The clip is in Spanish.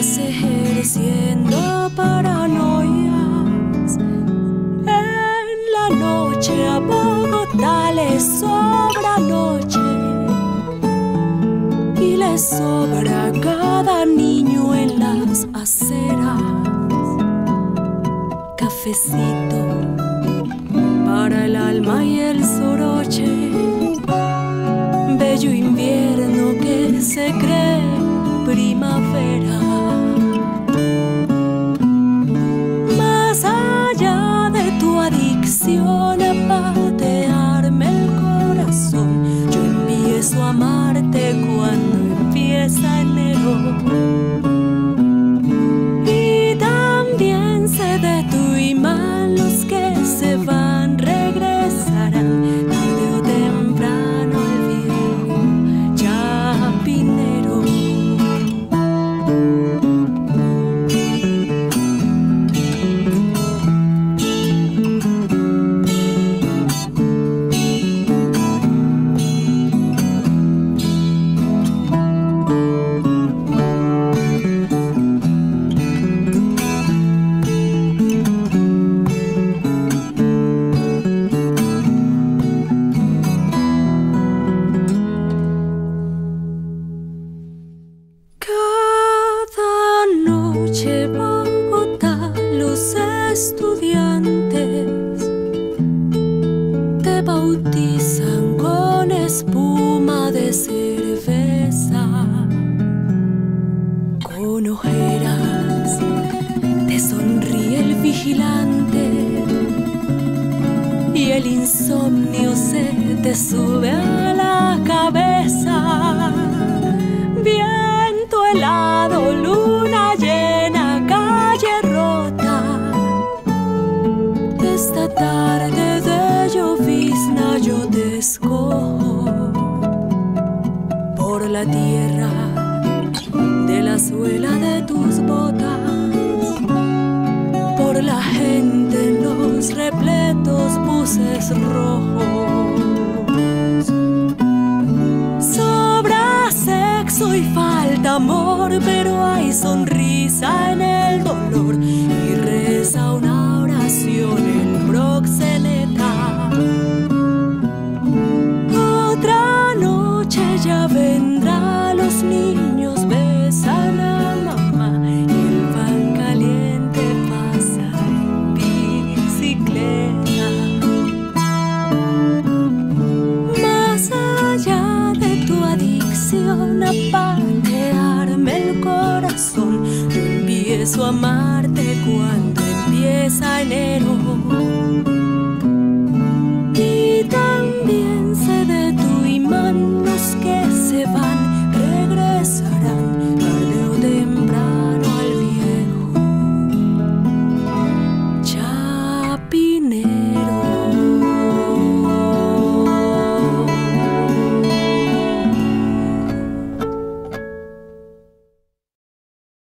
ejerciendo paranoias. En la noche a Bogotá le sobra noche y le sobra cada niño en las aceras. Cafecito para el alma y el soroche, bello invierno que se cree primavera. Más allá de tu adicción a patearme el corazón, yo empiezo a amarte cuando empieza enero. Y también sé de tu imán, los que se van regresarán tarde o temprano al viejo chapinero. Estudiantes te bautizan con espuma de cerveza, con ojeras te sonríe el vigilante y el insomnio se te sube a la cabeza. Viento helado, luna llena, calle rota. Esta tarde de llovizna yo te escojo por la tierra de la suela de tus botas, por la gente en los repletos buses rojos. Sobra sexo y falta amor, pero hay sonrisa en el dolor y reza una oración el proxeneta. Otra noche ya vendrá, los niños besan a mamá y el pan caliente pasa en bicicleta. Más allá de tu adicción a patearme el corazón, yo empiezo a amarte cuando empieza enero.